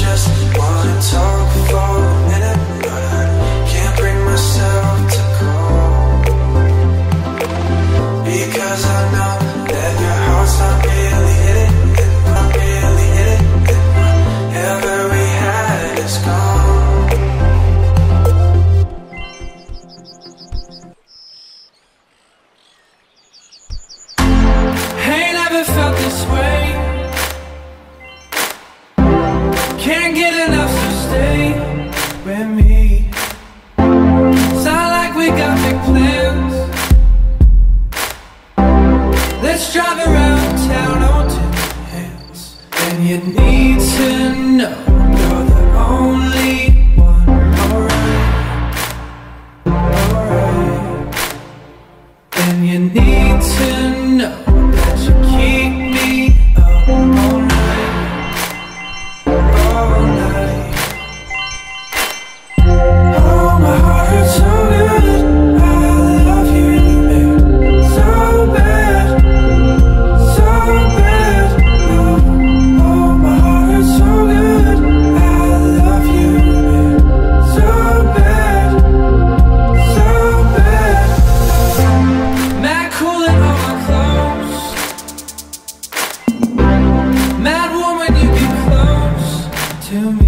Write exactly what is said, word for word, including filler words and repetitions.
just wanna talk for a minute, but I can't bring myself to call, because I know that your heart's not really hitting, and not really hitting, and whatever we had is gone. Ain't never felt this way. Can't get enough, so stay with me. Sound like we got big plans. Let's drive around town on two hands. And you need to know you're the only one. Alright, alright. And you need to know that you keep me up all night, all night. Oh, my heart hurts so good, I love you, babe, so bad, so bad. Oh, oh, my heart hurts so good, I love you, babe, so bad, so bad. Mad cool in all my clothes, mad warm when you get close to me.